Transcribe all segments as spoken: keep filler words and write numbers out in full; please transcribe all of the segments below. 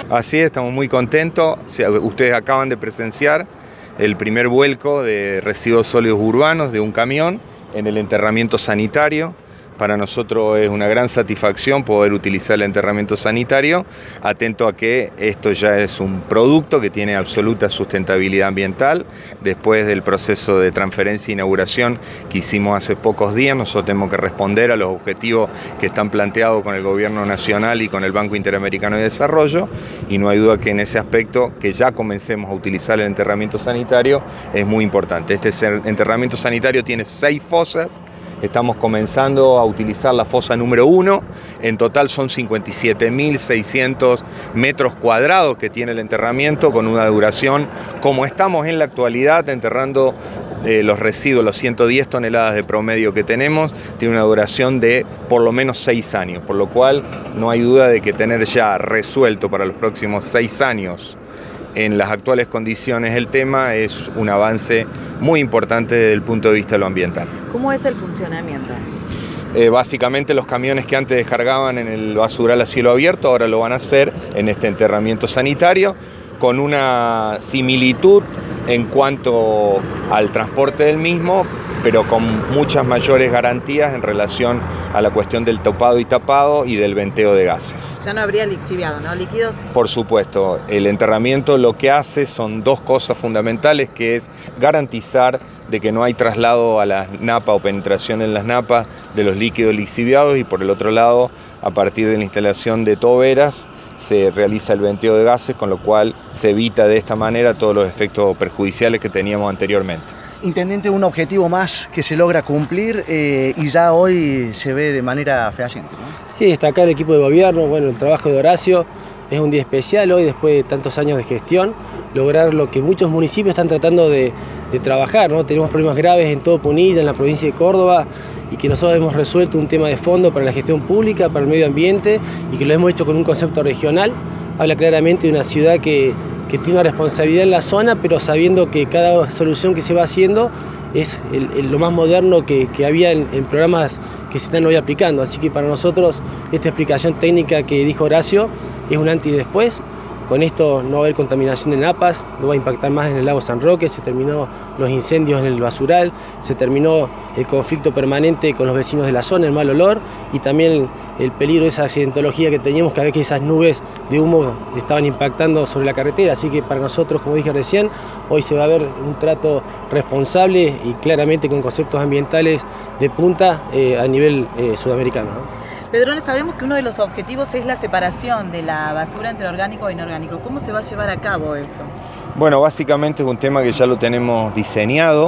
Así es, estamos muy contentos. Ustedes acaban de presenciar el primer vuelco de residuos sólidos urbanos de un camión en el enterramiento sanitario. Para nosotros es una gran satisfacción poder utilizar el enterramiento sanitario, atento a que esto ya es un producto que tiene absoluta sustentabilidad ambiental. Después del proceso de transferencia e inauguración que hicimos hace pocos días, nosotros tenemos que responder a los objetivos que están planteados con el Gobierno Nacional y con el Banco Interamericano de Desarrollo, y no hay duda que en ese aspecto, que ya comencemos a utilizar el enterramiento sanitario, es muy importante. Este enterramiento sanitario tiene seis fosas. Estamos comenzando a utilizar la fosa número uno. En total son cincuenta y siete mil seiscientos metros cuadrados que tiene el enterramiento, con una duración, como estamos en la actualidad enterrando eh, los residuos, los ciento diez toneladas de promedio que tenemos, tiene una duración de por lo menos seis años, por lo cual no hay duda de que tener ya resuelto para los próximos seis años en las actuales condiciones el tema es un avance muy importante desde el punto de vista de lo ambiental. ¿Cómo es el funcionamiento? Eh, básicamente los camiones que antes descargaban en el basural a cielo abierto ahora lo van a hacer en este enterramiento sanitario, con una similitud en cuanto al transporte del mismo, pero con muchas mayores garantías en relación a la cuestión del topado y tapado y del venteo de gases. Ya no habría lixiviado, ¿no? Líquidos. Por supuesto, el enterramiento lo que hace son dos cosas fundamentales, que es garantizar de que no hay traslado a las napas o penetración en las napas de los líquidos lixiviados, y por el otro lado, a partir de la instalación de toberas, se realiza el venteo de gases, con lo cual se evita de esta manera todos los efectos perjudiciales que teníamos anteriormente. Intendente, un objetivo más que se logra cumplir eh, y ya hoy se ve de manera fehaciente, ¿no? Sí, destacar el equipo de gobierno, bueno, el trabajo de Horacio. Es un día especial hoy, después de tantos años de gestión, lograr lo que muchos municipios están tratando de, de trabajar, ¿no? Tenemos problemas graves en todo Punilla, en la provincia de Córdoba, y que nosotros hemos resuelto un tema de fondo para la gestión pública, para el medio ambiente, y que lo hemos hecho con un concepto regional. Habla claramente de una ciudad que, que tiene una responsabilidad en la zona, pero sabiendo que cada solución que se va haciendo es el, el, lo más moderno que, que había en, en programas que se están hoy aplicando. Así que para nosotros esta explicación técnica que dijo Horacio es un antes y después. Con esto no va a haber contaminación de napas, no va a impactar más en el lago San Roque, se terminó los incendios en el basural, se terminó el conflicto permanente con los vecinos de la zona, el mal olor, y también el peligro de esa accidentología que teníamos cada vez que esas nubes de humo estaban impactando sobre la carretera. Así que para nosotros, como dije recién, hoy se va a ver un trato responsable y claramente con conceptos ambientales de punta eh, a nivel eh, sudamericano, ¿no? Pedrone, sabemos que uno de los objetivos es la separación de la basura entre orgánico e inorgánico. ¿Cómo se va a llevar a cabo eso? Bueno, básicamente es un tema que ya lo tenemos diseñado.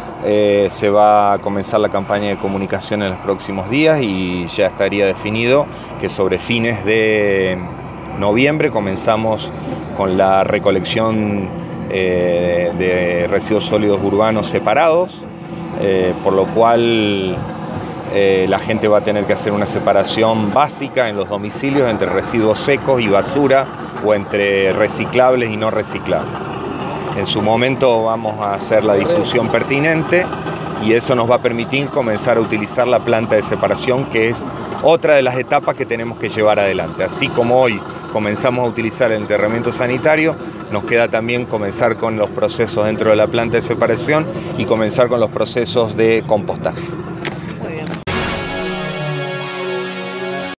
Eh, se va a comenzar la campaña de comunicación en los próximos días y ya estaría definido que sobre fines de noviembre comenzamos con la recolección eh, de residuos sólidos urbanos separados, eh, por lo cual Eh, la gente va a tener que hacer una separación básica en los domicilios entre residuos secos y basura, o entre reciclables y no reciclables. En su momento vamos a hacer la difusión pertinente y eso nos va a permitir comenzar a utilizar la planta de separación, que es otra de las etapas que tenemos que llevar adelante. Así como hoy comenzamos a utilizar el enterramiento sanitario, nos queda también comenzar con los procesos dentro de la planta de separación y comenzar con los procesos de compostaje.